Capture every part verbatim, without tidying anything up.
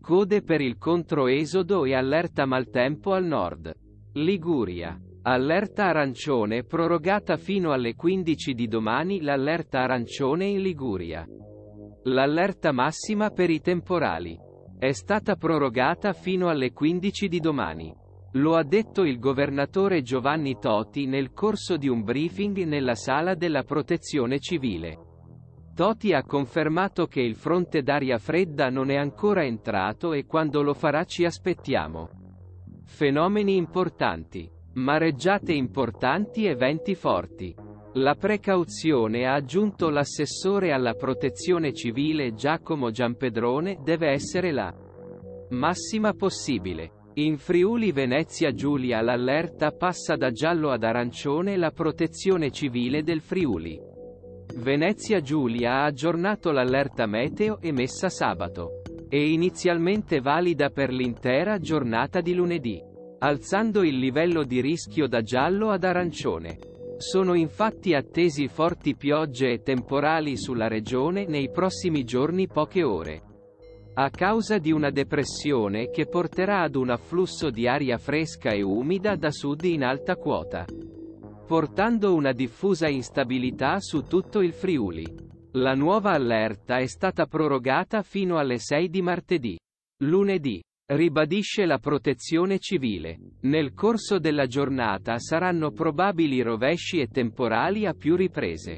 Code per il controesodo e allerta maltempo al nord. Liguria. Allerta arancione prorogata fino alle quindici di domani. L'allerta arancione in Liguria. L'allerta massima per i temporali è stata prorogata fino alle quindici di domani. Lo ha detto il governatore Giovanni Toti nel corso di un briefing nella sala della Protezione Civile. Toti ha confermato che il fronte d'aria fredda non è ancora entrato e quando lo farà ci aspettiamo fenomeni importanti, mareggiate importanti e venti forti. La precauzione, ha aggiunto l'assessore alla Protezione Civile Giacomo Giampedrone, deve essere la massima possibile. In Friuli Venezia Giulia l'allerta passa da giallo ad arancione. La Protezione Civile del Friuli Venezia Giulia ha aggiornato l'allerta meteo emessa sabato e inizialmente valida per l'intera giornata di lunedì, alzando il livello di rischio da giallo ad arancione. Sono infatti attesi forti piogge e temporali sulla regione nei prossimi giorni, poche ore, a causa di una depressione che porterà ad un afflusso di aria fresca e umida da sud in alta quota, portando una diffusa instabilità su tutto il Friuli. La nuova allerta è stata prorogata fino alle sei di martedì. Lunedì, ribadisce la Protezione Civile. Nel corso della giornata saranno probabili rovesci e temporali a più riprese,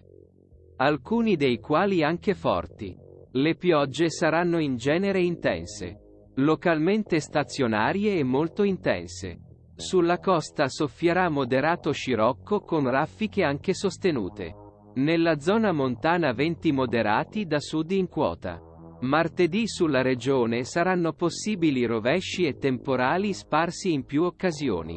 alcuni dei quali anche forti. Le piogge saranno in genere intense, localmente stazionarie e molto intense. Sulla costa soffierà moderato scirocco con raffiche anche sostenute. Nella zona montana venti moderati da sud in quota. Martedì sulla regione saranno possibili rovesci e temporali sparsi in più occasioni,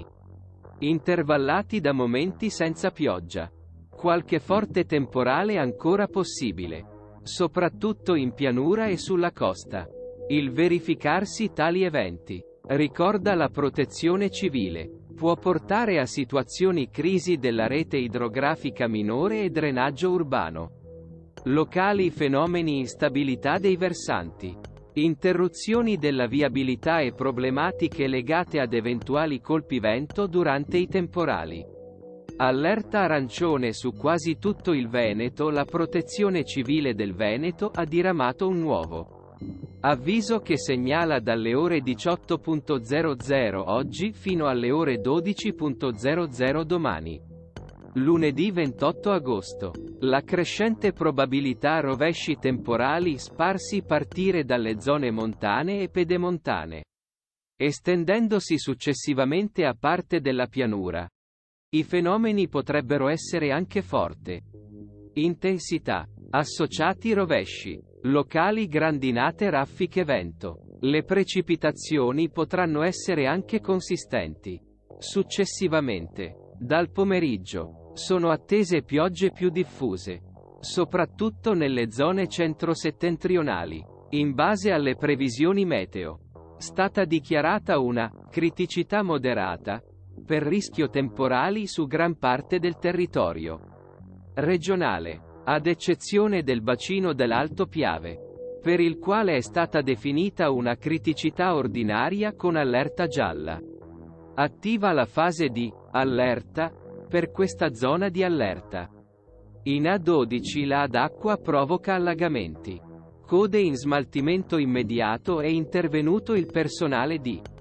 intervallati da momenti senza pioggia. Qualche forte temporale ancora possibile, soprattutto in pianura e sulla costa. Il verificarsi tali eventi, ricorda la Protezione Civile, può portare a situazioni crisi della rete idrografica minore e drenaggio urbano. Locali fenomeni instabilità dei versanti, interruzioni della viabilità e problematiche legate ad eventuali colpi vento durante i temporali. Allerta arancione su quasi tutto il Veneto. La Protezione Civile del Veneto ha diramato un nuovo avviso che segnala dalle ore diciotto e zero zero oggi fino alle ore dodici e zero zero domani, lunedì ventotto agosto, la crescente probabilità rovesci temporali sparsi partire dalle zone montane e pedemontane, estendendosi successivamente a parte della pianura. I fenomeni potrebbero essere anche forte intensità, associati rovesci, locali grandinate, raffiche vento. Le precipitazioni potranno essere anche consistenti. Successivamente, dal pomeriggio, sono attese piogge più diffuse, soprattutto nelle zone centro-settentrionali. In base alle previsioni meteo, stata dichiarata una criticità moderata per rischio temporali su gran parte del territorio regionale, ad eccezione del bacino dell'Alto Piave, per il quale è stata definita una criticità ordinaria con allerta gialla. Attiva la fase di allerta per questa zona di allerta. In A dodici la ad acqua provoca allagamenti. Code in smaltimento immediato. È intervenuto il personale di